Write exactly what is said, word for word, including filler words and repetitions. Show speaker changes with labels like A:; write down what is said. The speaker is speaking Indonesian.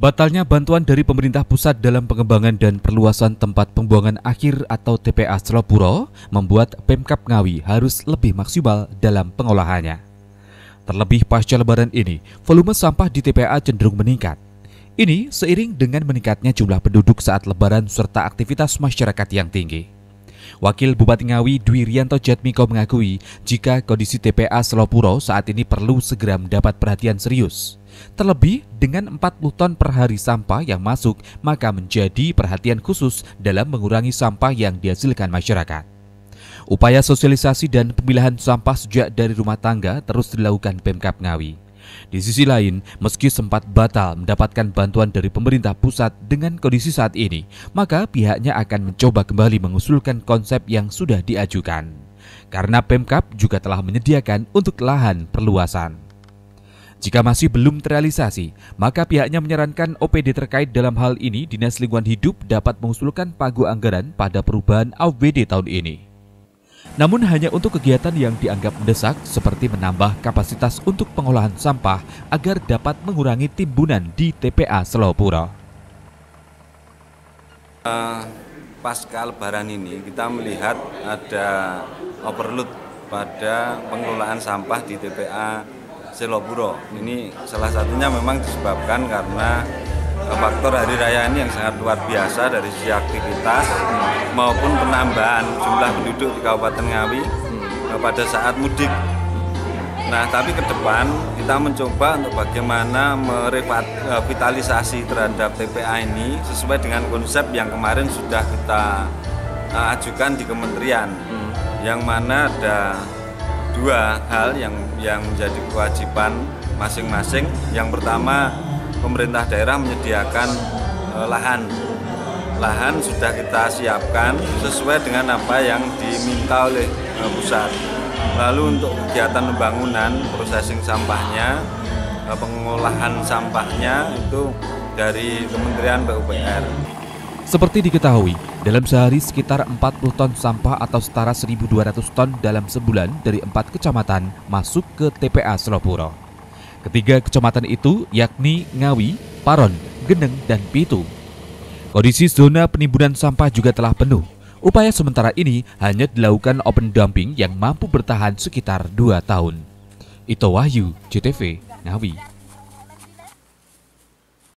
A: Batalnya bantuan dari pemerintah pusat dalam pengembangan dan perluasan tempat pembuangan akhir atau T P A Selopuro membuat Pemkab Ngawi harus lebih maksimal dalam pengolahannya. Terlebih pasca lebaran ini, volume sampah di T P A cenderung meningkat. Ini seiring dengan meningkatnya jumlah penduduk saat lebaran serta aktivitas masyarakat yang tinggi. Wakil Bupati Ngawi Dwi Rianto Jatmiko mengakui jika kondisi T P A Selopuro saat ini perlu segera mendapat perhatian serius. Terlebih dengan empat puluh ton per hari sampah yang masuk, maka menjadi perhatian khusus dalam mengurangi sampah yang dihasilkan masyarakat. Upaya sosialisasi dan pemilahan sampah sejak dari rumah tangga terus dilakukan Pemkab Ngawi. Di sisi lain, meski sempat batal mendapatkan bantuan dari pemerintah pusat dengan kondisi saat ini, maka pihaknya akan mencoba kembali mengusulkan konsep yang sudah diajukan. Karena Pemkab juga telah menyediakan untuk lahan perluasan. Jika masih belum terrealisasi, maka pihaknya menyarankan O P D terkait dalam hal ini Dinas Lingkungan Hidup dapat mengusulkan pagu anggaran pada perubahan A P B D tahun ini. Namun hanya untuk kegiatan yang dianggap mendesak seperti menambah kapasitas untuk pengolahan sampah agar dapat mengurangi timbunan di T P A Selopuro.
B: Uh, pasca lebaran ini kita melihat ada overload pada pengelolaan sampah di T P A Selopuro. Ini salah satunya memang disebabkan karena faktor hari raya ini yang sangat luar biasa dari sisi aktivitas maupun penambahan jumlah penduduk di Kabupaten Ngawi pada saat mudik. Nah, tapi ke depan kita mencoba untuk bagaimana merevitalisasi terhadap T P A ini sesuai dengan konsep yang kemarin sudah kita ajukan di kementerian, yang mana ada dua hal yang yang menjadi kewajiban masing-masing. Yang pertama, pemerintah daerah menyediakan eh, lahan. Lahan sudah kita siapkan sesuai dengan apa yang diminta oleh eh, pusat. Lalu untuk kegiatan pembangunan, processing sampahnya, eh, pengolahan sampahnya itu dari Kementerian P U P R.
A: Seperti diketahui, dalam sehari sekitar empat puluh ton sampah atau setara seribu dua ratus ton dalam sebulan dari empat kecamatan masuk ke T P A Selopuro. Ketiga kecamatan itu yakni Ngawi, Paron, Geneng, dan Pitu. Kondisi zona penimbunan sampah juga telah penuh. Upaya sementara ini hanya dilakukan open dumping yang mampu bertahan sekitar dua tahun. Ito Wahyu, J T V, Ngawi.